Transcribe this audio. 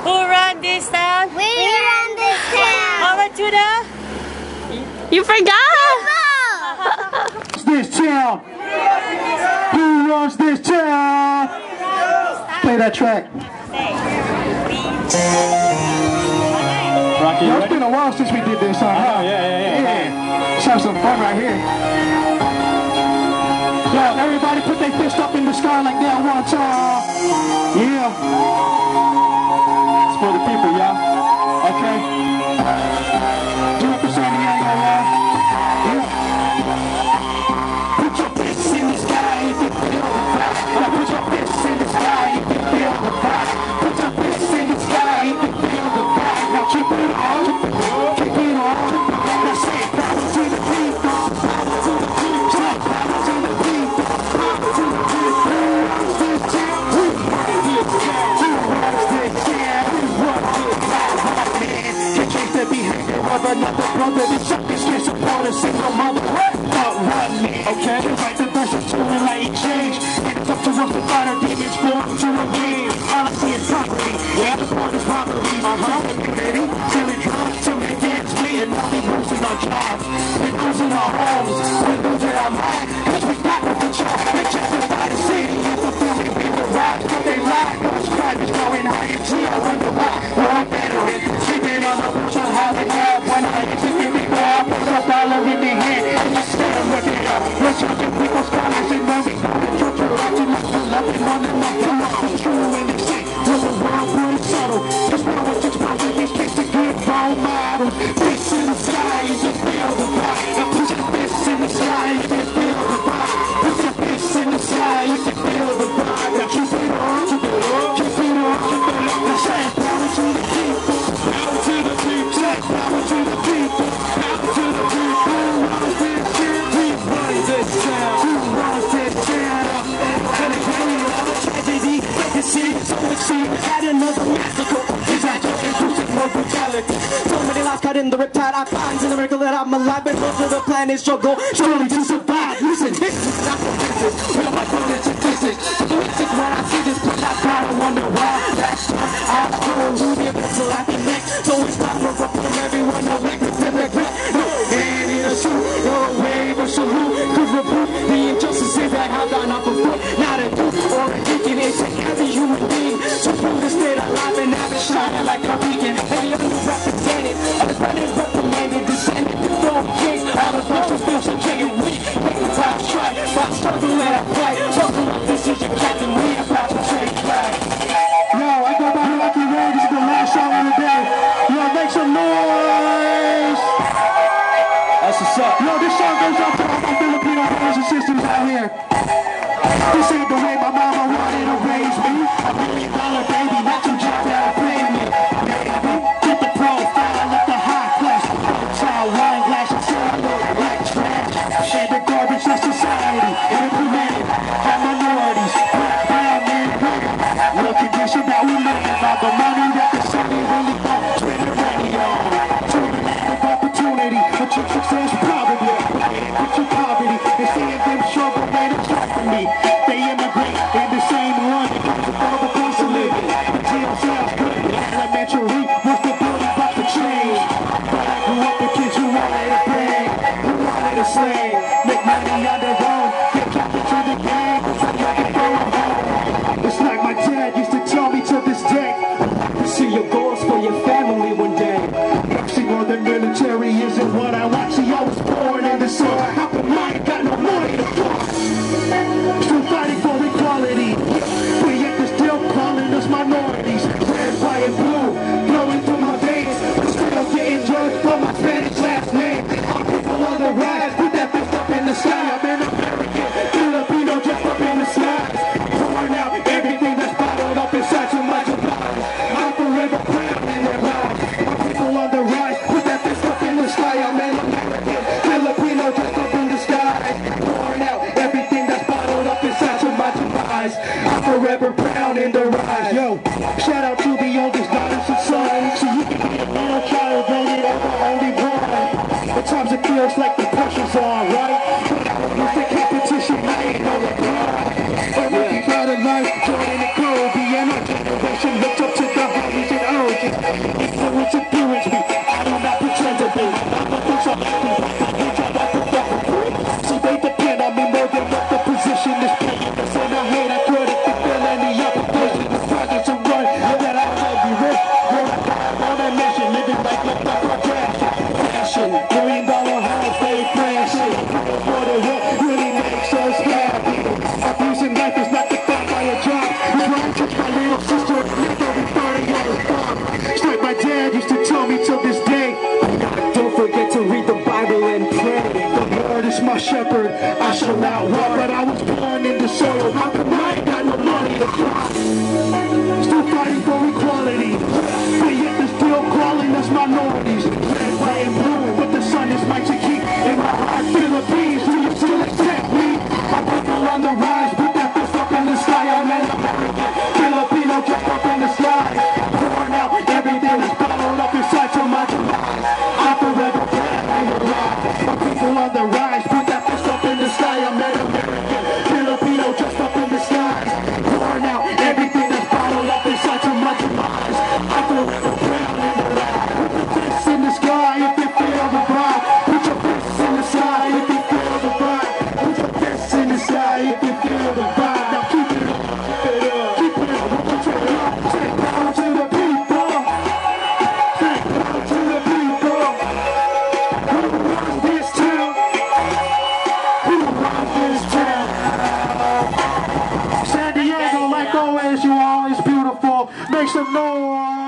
Who run this town? We run this town. Over to the... You forgot! This town. Who runs this town? Play that track. Rocky, It's been a while since we did this song, huh? Yeah. Let's have some fun right here. Yo, everybody put their fist up in the sky like that one time. Yeah. It's for the people, y'all. Okay. Do it for San Diego, yeah. Put your fists in the sky if you feel the vibe. Now put your fists in the sky if you feel the vibe. Put your fists in the sky if you feel the vibe. Now keep it on. Keep it on. Now say power to the people. Power to the people. Say power to the people. Power to the people. Who runs this town? Who runs this town? Who runs this town? Who runs this town? Man, can't change the behavior of another brother. This suckers can't support a single mother. But run, man. Okay. Can't write the verses to it like exchange. And it's up to us to find our demons for to a game. All I see is property. Yeah, the point is robbery. Community. Selling drugs to make ends meet. And now we losing our jobs. We're losing our homes. We're losing our mind. Cause we got with the job. They justify the city. And fulfilling we will rise. But they lie. Cause crime is going high. And see, I wonder why. We're all veteran. Sleeping on the bush on how they have. When I execute people, I put a dollar in their hand. And just stand and look it up. We're charging people's scholars and when we go to church, we're acting like we're loving one another. It's true when they say, well, the world will settle. Cause no one's exposing these kids to good role models. Fists in the sky, you can feel the vibe. Now put your fists in the sky, you can feel the vibe. Put your fists in the sky, you can feel the vibe. Now keep it on, keep it on, keep it on, keep it on. Now say power to the people, power to the people. Say power to the people, power to the people. Who runs this town? Who runs this town? Who runs this town? And it's really all a tragedy. The city is so extreme. Had another massacre. Exaggeration, inclusive, more brutality. So many lives caught in the riptide. I find in the miracle that I'm alive. But most of the planet struggle surely to survive. Listen, this is not for business. Real my bullets and physics. Music when I see this play, I gotta wonder why. Last time I was cool, who the eventual I can make. So it's time for up from everyone. No records and regret. No hand in a shoe, no wave or salute. Could rebuke the injustices that have gone off of foot. Not a dude or a deacon. It's every human being. So prove to stay alive and have it shining like a beacon. Every other represented, other brothers reprimanded, descended to throne kings. All the social feel so getting weak. Make the time strike, but struggle and I fight. Struggle like this is your captain. We about to change flag. Yo, I go by Lucky Road. This is the last song of the day. Yo, make some noise. That's what's up. Yo, this song goes out to all my Filipino brothers and sisters out here. This ain't the way my mama wanted to raise me. $1 million baby, not to job that'll pay me. Baby, get the profile of the high class. Child wine glass and solo like trash. And the garbage of society implemented by minorities, black, brown, and women. The condition that we live in, all the money that the city really wants. Twitter radio, to the land of opportunity. But your success probably put your poverty and seeing them struggle, man, it's hard for me. They immigrate in the same run because of all the cost of living. The jail sounds good. Elementary was the building block for change. But I grew up with kids who wanted to bang, who wanted to slang, make money on their own, get captured to the gang, so you can go home. It's like my dad used to tell me to this day, see your goals for your family one day. Flexing on the military isn't what I want. See, I was born in the sun. How come I ain't got no money to floss? Still fighting for equality, but yet they're still calling us minorities. Red, white, and blue, flowing through my veins. I'm still getting judged for my Spanish last name. All people on the rise, put that fist up in the sky. I'm an American, Filipino, just up in the skies. Pouring out everything that's bottled up inside too much of lies. I'm forever proud in their lives. My people on the rise, put that fist up in the sky. I'm an American, Filipino, just up in the skies. Pouring out everything that's bottled up inside too much of lies. I'm forever proud in the rise. Yo, shout out to the oldest daughters and sons. So you can be a little child voted over only one. At times it feels like the pressure's on, right? But I don't use the competition, I ain't no LeBron. But working out of life, Jordan and Kobe, and our generation looked up to the homies and my shepherd, I shall not walk. But I was born in the soil, how come I ain't got no money to fly? Still fighting for equality, but yet they're still calling us minorities. Red, white, and blue, but the sun is my key. In my heart, Philippines, do you still accept me? My people on the rise, put that fist up in the sky. I'm an American, Filipino, just up in the sky. Pouring out everything is bottled up inside to my demise. I forever plan alive. My people on the rise, put that fist up in the sky. I'm an American, Filipino, just up in the sky. Pouring out everything that's bottled up inside to my demise. I forever plan alive. Put your fists in the sky if you feel the vibe. Put your fists in the sky if you feel the vibe. Put your fists in the sky if you feel the vibe. Now keep it up, keep it up, keep it up. Say power to the people. Say power to the people. Who runs this town? Who runs this town? San Diego, like always, you always beautiful. Make some noise.